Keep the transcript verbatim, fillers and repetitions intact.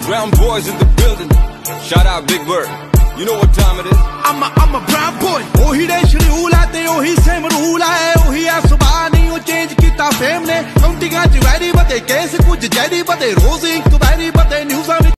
Brown boys in the building. Shout out Big Bird. You know what time it is? I'm a, I'm a brown boy. ओही देश rule है ते ओही same rule है ओही है सुबह नहीं वो चेंज किता फेम ने काउंटिंगां च वैरी बते केस कुछ जैरी बते रोज इंक वैरी बते न्यूज़ां